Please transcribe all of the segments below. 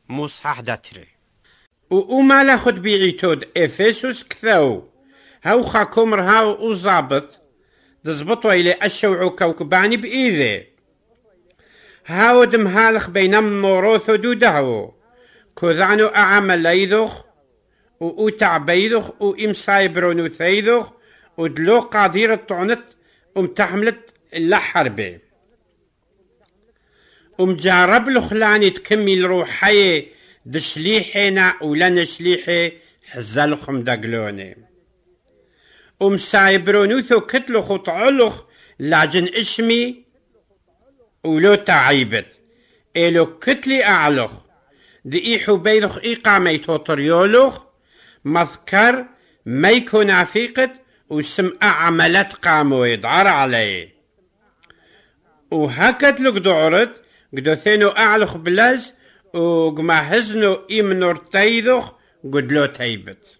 مصحح داتري وما لاخد بيعيتود إفسوس كثو هاو خاكمر هاو وظابط تزبطوا إلى الشوع كوكباني بإيذي هاو دم هالخ بينام موروثو دودهو كذعنو أعمل ليذخ وتعبيذخ وإمسايبرونو ثيذخ ودلو قادير الطعنت تحملت اللحربي جارب لخلاني تكمل روحي دشليحينا ولا نشليحي حزالخم دقلوني سايبرونوثو كتلخ وطعلخ لاجن اشمي ولو تعيبت إلو كتلي أعلخ دي إيحو بيلخ إيقامي توطريولخ مذكر ما يكون عفيقت وسم أعملت قامو يدعر عليه وهكت لك دعرت قدو ثينو أعلخ بلاز وقما هزنو إمنور تيدخ قدلو تيبت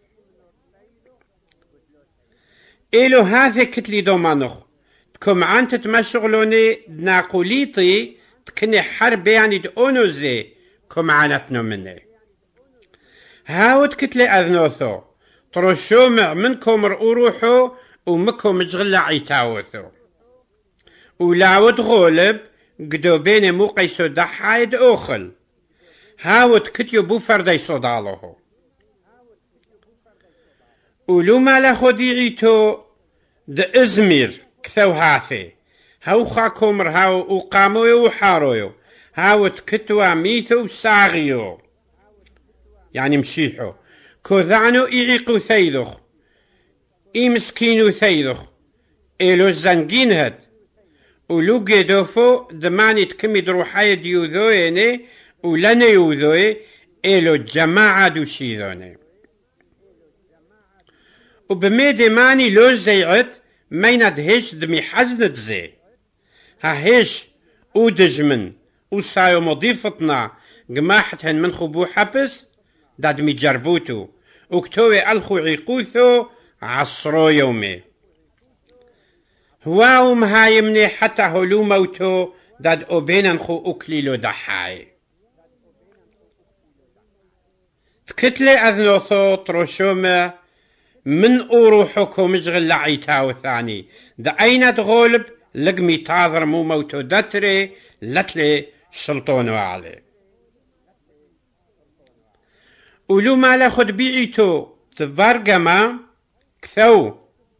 إلو هذا كتلي دومانخ تكم عن تتمشغلوني ناقوليتي تكني حرب يعني دونوزي كم عنتنو مني هاود كتلي أذنوثو ترشو منكم رؤروحو ومكم مجغلة عيتاوثو ولاود غولب قدو بين موقيسو دحايد أوخل هاود كتيو بوفردي صدالوهو ولو ما لاخو ديعيتو دا إزمير كثو هاثي هاو خاكمر هاو وقامويو وحارويو هاود كتوا ميثو ساغيو يعني مشيحو كوذعنو إيقو ثيدخ إي مسكينو ثيدخ إلو الزنجين هد ولو قيدوفو دماني تكمي دروحاي ديوذويني ولن يوذوي إلو الجماعة دوشيذوني وبميدي ماني لو زيعت ميند هيش دمي حزنت زي ها هيش ودجمن وسايو مضيفتنا قماحتهن من خبو حبس داد مي جربوتو وكتوي الخو عيقوثو عصرو يومي هواو مهايمني حتى هلو موتو داد أوبينن خو أكليلو دحاي تكتلي أذنوثو تروشومه من أروحكو مجغل لعيتاو ثاني دا أين تغولب لقمي تاظر مو موتو داتري لتلي شلطونو عليه ولو ما لاخد بيعيتو تبارقما كثو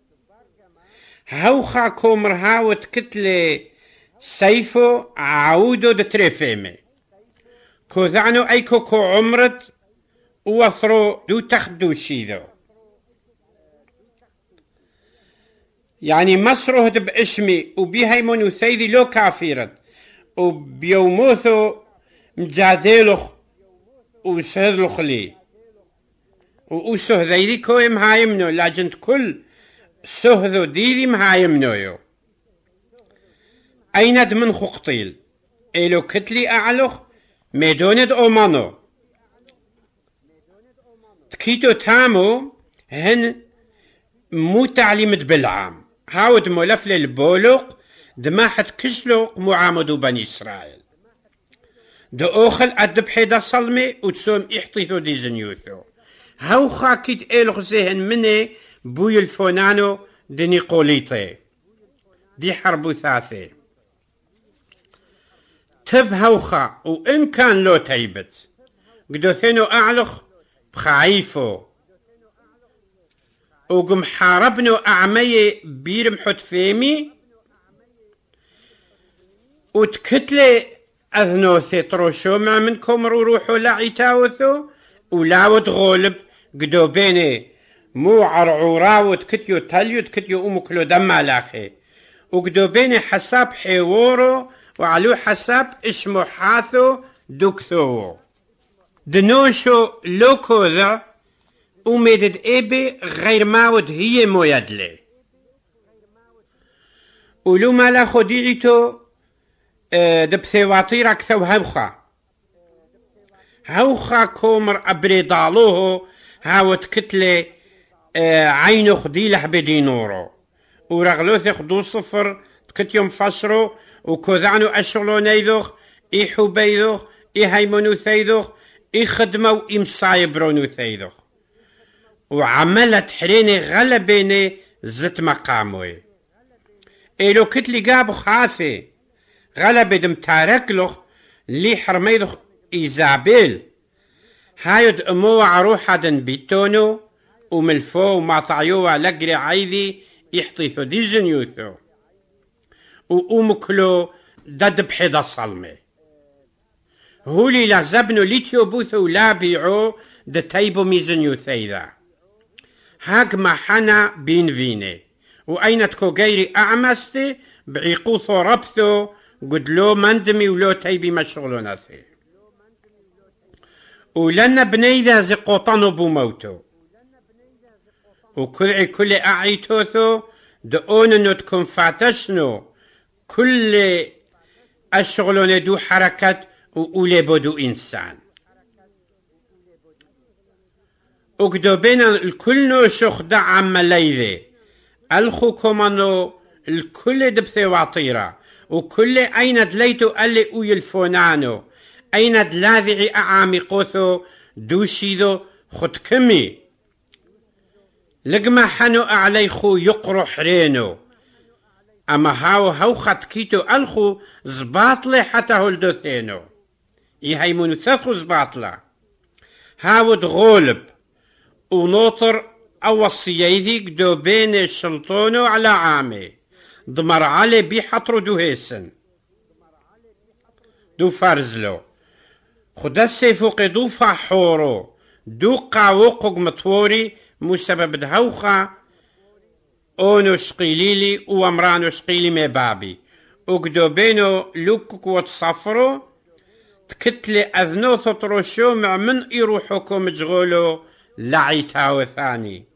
هاو خاكو مرهاوت كتلي سيفو عاودو دتريفيمي كوذعنو ايكو كو عمرت ووثرو دو تخدو شيدو يعني مصره باسمي وبيهيمون ثيذي لو كافيرت وبيوموثو مجادلخ وسهدلخ لي وسهذيلي كوي مهايمنو لاجنت كل سهذو ديلي مهايمنو يو أيند من خقطيل إلو كتلي أعلخ ميدوند أومانو تكيتو تامو هن مو تعليمة بالعام هاود ملفل البولق دماحت كشلوق معامدو بني إسرائيل دو أوخل أدب حيدا صلمي وتسوم إحطيثو دي زنيوثو هاو خاكيت إلغ زهن مني بوي الفونانو دي نيقوليتي دي حربو ثاثي تب هاوخا وإن كان لو تيبت قدو ثينو أعلخ بخايفو وقم حاربنو أعمي بيرمحو تفيمي وتكتلي أذنوثي تروشو ما منكم روحو لعيتاوثو ولاود غولب قدو بيني مو عرعوراو تكتيو تليو تكتيو أمكلو دم لاخي وقدو بيني حساب حيورو وعلو حساب اسمو حاثو دوكثو دنوشو لوكو ذا وميدد إيبي غير ماود هي مويدلي ولو ما لا خديعتو دبثيواتيرا كثو هوخا كومر أبريدالوه هاوت كتلي عينو خديله بدينورو ورغلوث خدو صفر كتيوم فشرو وكذعنو أشغلو نيدوخ إيحو بيدوخ إيهيمونو ثيدوخ يخدموا إمصايبرون ثيدخ وعملت حريني غلبيني زت مقاموي إلو كتلي قابو خاثي غلب دم تاركلخ لي حرميدخ إيزابيل هايد أمو عروحة دن بيتونو وملفو وما طعيوها لقري عيدي يحطيثو دي جنيوثو وأمكلو دد بحيدا صلمي هولي لازبنو ليتيو بوثو لا بيعو دتايبو ميزنيو ثيدا هاك ما حنا بين فيني وأين تكو غيري أعمستي بعيقوثو ربثو قدلو مندمي ولو تايبي مشغلونا ثي ولنا بني ذا زي قوطانو بوموتو وكل أعيتوثو دقون تكون فاتشنو كل الشغلون دو حركة وأولي بدو إنسان وكدو بين الكل نو شخدع عماليذي الخو كمانو الكل دبثي واطيرة وكل أين دليتو ألي أوي الفونانو أين دلاذعي أعامي قوثو دوشيدو خد كمي لقما حنو أعلي خو يقرو حرينو أما هاو خد كيتو الخو زباطلي حتى هلدو ثينو يهيمونو ثاثو زباطلة هاو دغولب ونوطر أوصييذي قدو بين الشلطونو على عامي ضمر علي بيحطرو دو هيسن دو فرزلو خدا السيفوقي دو فحورو دو قاوقوق مطوري مسبب دهوخا اونو شقيليلي وامرانو شقيلي مبابي وقدو بينو لوكوك وتصفرو تكتلي اذنو ثطروشو مع من يروحوكو مجغولو لعيتاو ثاني